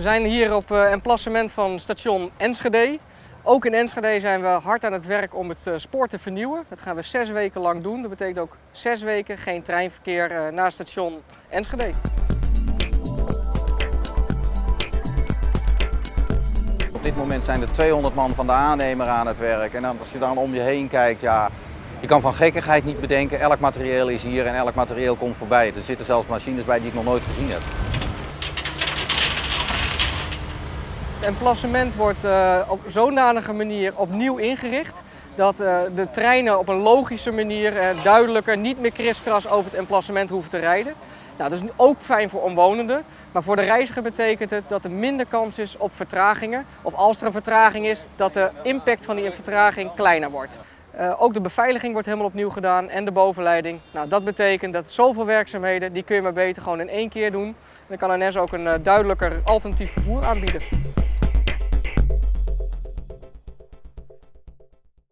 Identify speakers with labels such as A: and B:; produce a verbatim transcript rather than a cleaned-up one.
A: We zijn hier op uh, emplacement van station Enschede. Ook in Enschede zijn we hard aan het werk om het uh, spoor te vernieuwen. Dat gaan we zes weken lang doen. Dat betekent ook zes weken geen treinverkeer uh, naar station Enschede.
B: Op dit moment zijn er tweehonderd man van de aannemer aan het werk. En als je dan om je heen kijkt, ja, je kan van gekkigheid niet bedenken. Elk materieel is hier en elk materieel komt voorbij. Er zitten zelfs machines bij die ik nog nooit gezien heb.
A: Het emplacement wordt uh, op zodanige manier opnieuw ingericht dat uh, de treinen op een logische manier uh, duidelijker niet meer kriskras over het emplacement hoeven te rijden. Nou, dat is ook fijn voor omwonenden, maar voor de reiziger betekent het dat er minder kans is op vertragingen. Of als er een vertraging is, dat de impact van die vertraging kleiner wordt. Uh, ook de beveiliging wordt helemaal opnieuw gedaan en de bovenleiding. Nou, dat betekent dat zoveel werkzaamheden, die kun je maar beter gewoon in één keer doen. En dan kan N S ook een uh, duidelijker alternatief vervoer aanbieden.